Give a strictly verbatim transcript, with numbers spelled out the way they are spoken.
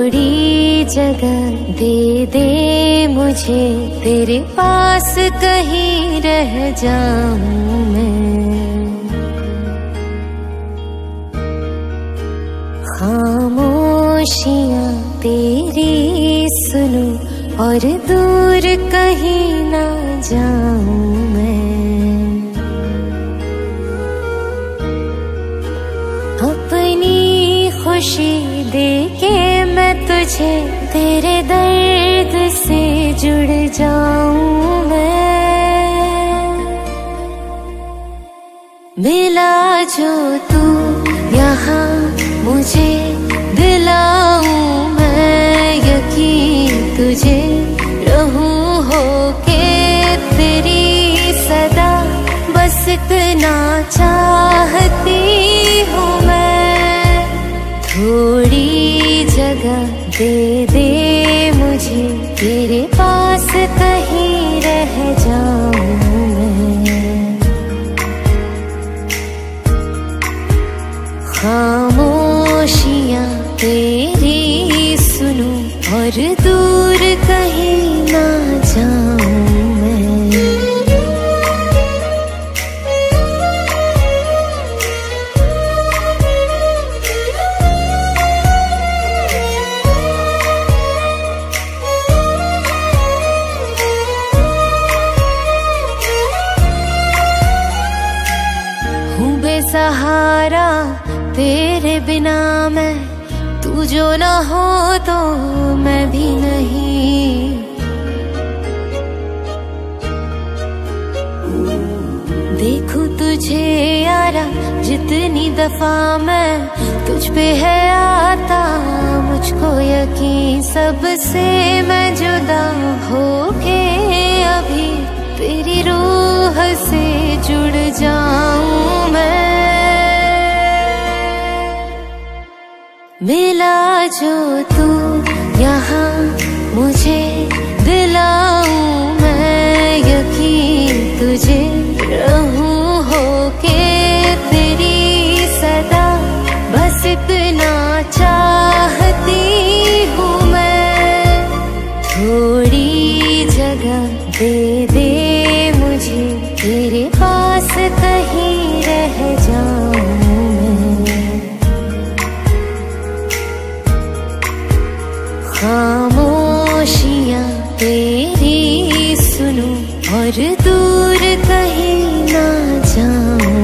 थोड़ी जगह दे दे मुझे, तेरे पास कहीं रह जाऊं मैं। खामोशियां तेरी सुनूं और दूर कहीं ना जाऊं मैं। अपनी खुशी देके मैं तुझे तेरे दर्द से जुड़ जाऊं मैं। मिला जो तू यहाँ मुझे दिलाऊं मैं यकीन तुझे, रहूं होके तेरी सदा, बस इतना चाहती हूँ मैं। थोड़ी जगह दे दे मुझे, तेरे पास कहीं रह जाऊं मैं। खामोशियां तेरी सुनूं और दूर कहीं ना जाऊं मैं। हूँ बेसहारा तेरे बिना मैं, तू जो ना हो तो मैं भी नहीं। देखूं तुझे यारा जितनी दफा मैं, तुझ पे है आता मुझको यकीन, सबसे मैं जुदा होके अभी तेरी रूह से जुड़ जाऊं मैं। मिला जो तू यहाँ मुझे दिलाऊं मैं यकीन तुझे, रहूं होके तेरी सदा, बस इतना चाहती हूँ मैं। थोड़ी जगह दे दे मुझे, तेरे पास कहीं रह जाऊं मैं। खामोशियां तेरी सुनूं और दूर कहीं ना जाऊं।